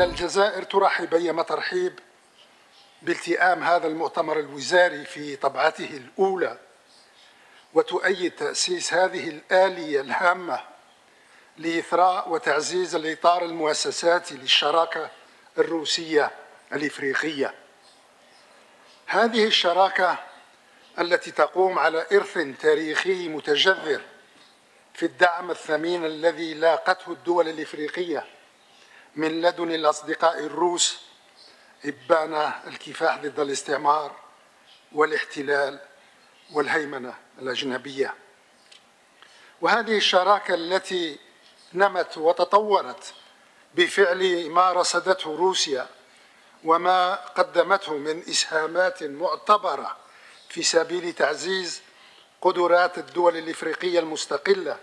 الجزائر ترحب أيما ترحيب بالتئام هذا المؤتمر الوزاري في طبعته الأولى، وتؤيد تأسيس هذه الآلية الهامة لإثراء وتعزيز الإطار المؤسساتي للشراكة الروسية الإفريقية. هذه الشراكة التي تقوم على إرث تاريخي متجذر في الدعم الثمين الذي لاقته الدول الإفريقية من لدن الأصدقاء الروس إبان الكفاح ضد الاستعمار والاحتلال والهيمنة الأجنبية. وهذه الشراكة التي نمت وتطورت بفعل ما رصدته روسيا وما قدمته من إسهامات معتبرة في سبيل تعزيز قدرات الدول الإفريقية المستقلة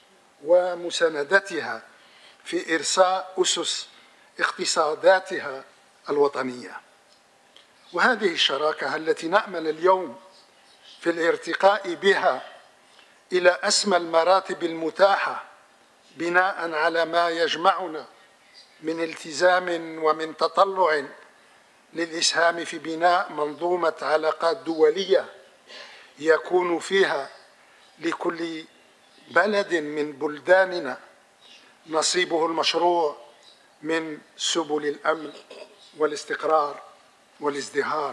ومساندتها في إرساء أسس اقتصاداتها الوطنية. وهذه الشراكة التي نأمل اليوم في الارتقاء بها إلى أسمى المراتب المتاحة بناء على ما يجمعنا من التزام ومن تطلع للإسهام في بناء منظومة علاقات دولية يكون فيها لكل بلد من بلداننا نصيبه المشروع من سبل الأمن والاستقرار والازدهار.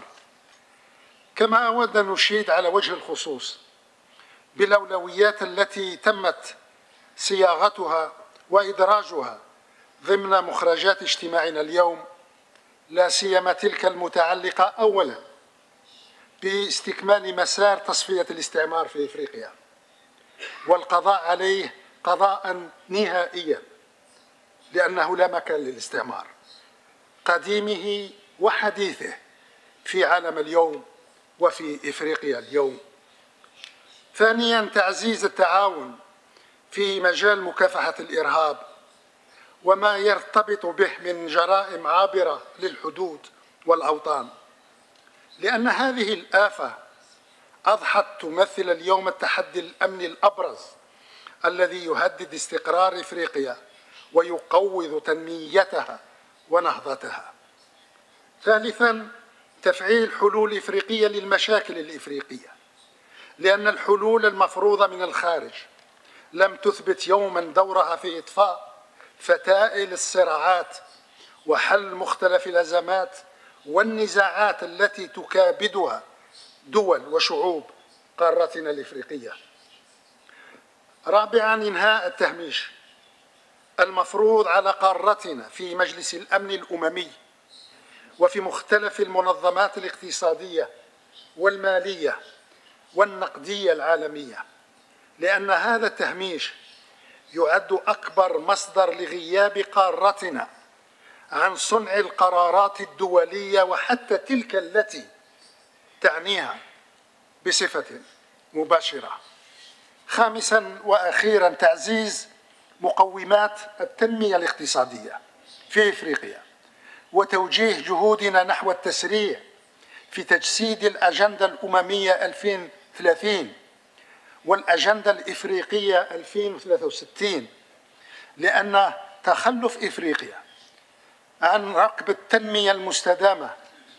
كما أود أن نشيد على وجه الخصوص بالأولويات التي تمت صياغتها وإدراجها ضمن مخرجات اجتماعنا اليوم، لا سيما تلك المتعلقة أولا باستكمال مسار تصفية الاستعمار في إفريقيا والقضاء عليه قضاء نهائيا، لأنه لا مكان للاستعمار قديمه وحديثه في عالم اليوم وفي إفريقيا اليوم. ثانيا تعزيز التعاون في مجال مكافحة الإرهاب وما يرتبط به من جرائم عابرة للحدود والأوطان، لأن هذه الآفة أضحت تمثل اليوم التحدي الأمني الأبرز الذي يهدد استقرار إفريقيا ويقوض تنميتها ونهضتها. ثالثاً تفعيل حلول إفريقية للمشاكل الإفريقية، لأن الحلول المفروضة من الخارج لم تثبت يوماً دورها في إطفاء فتائل الصراعات وحل مختلف الأزمات والنزاعات التي تكابدها دول وشعوب قارتنا الإفريقية. رابعاً إنهاء التهميش المفروض على قارتنا في مجلس الأمن الأممي وفي مختلف المنظمات الاقتصادية والمالية والنقدية العالمية، لأن هذا التهميش يعد أكبر مصدر لغياب قارتنا عن صنع القرارات الدولية وحتى تلك التي تعنيها بصفة مباشرة. خامساً وأخيراً تعزيز مقومات التنمية الاقتصادية في إفريقيا وتوجيه جهودنا نحو التسريع في تجسيد الأجندة الأممية 2030 والأجندة الإفريقية 2063، لأن تخلف إفريقيا عن ركب التنمية المستدامة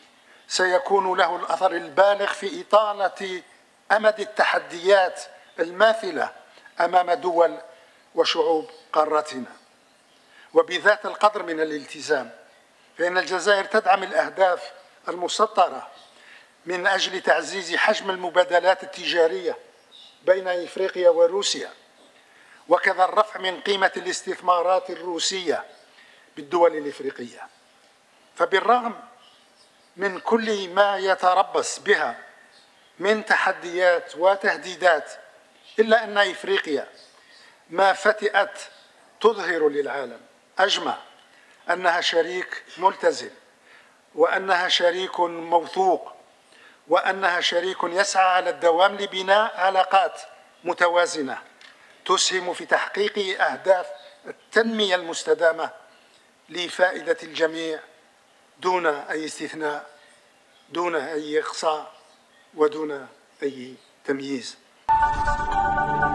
سيكون له الأثر البالغ في إطالة أمد التحديات الماثلة أمام دول وشعوب قارتنا. وبذات القدر من الالتزام فإن الجزائر تدعم الأهداف المسطرة من أجل تعزيز حجم المبادلات التجارية بين إفريقيا وروسيا، وكذا الرفع من قيمة الاستثمارات الروسية بالدول الإفريقية. فبالرغم من كل ما يتربص بها من تحديات وتهديدات، إلا أن إفريقيا ما فتئت تظهر للعالم أجمع أنها شريك ملتزم، وأنها شريك موثوق، وأنها شريك يسعى على الدوام لبناء علاقات متوازنة تسهم في تحقيق أهداف التنمية المستدامة لفائدة الجميع دون أي استثناء، دون أي إقصاء ودون أي تمييز.